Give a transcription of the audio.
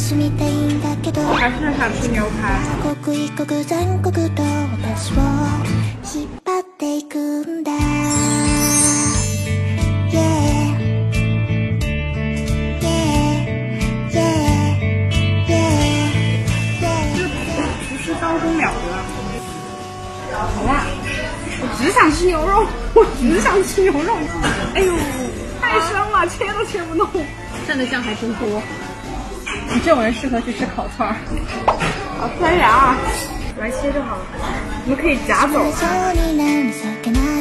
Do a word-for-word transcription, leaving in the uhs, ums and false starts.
我还是想吃牛排。厨师刀工了得。好辣！我只想吃牛肉，我只想吃牛肉。哎呦，太生了，切都切不动。蘸的酱还真多。你这种人适合去吃烤串儿。好塞牙啊！来切就好了，你们可以夹走。